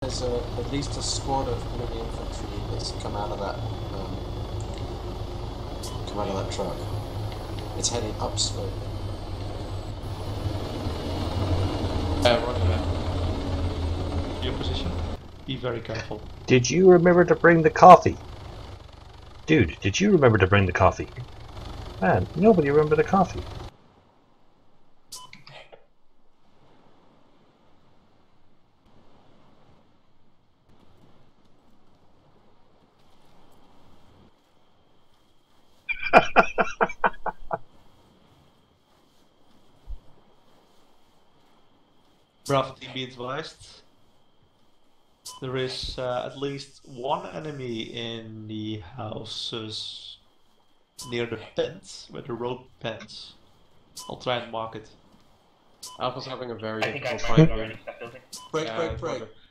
There's at least a squad of enemy infantry that's come out of that truck. It's heading up slowly. Running back. Your position. Be very careful. Did you remember to bring the coffee? Dude, did you remember to bring the coffee? Man, nobody remembered the coffee. Bravo team, be advised. There is at least one enemy in the houses near the pens, where the rope pens. I'll try and mark it. Alpha's having a very I think I difficult found it time. already, that building. Break, Yeah, break, it's break. probably-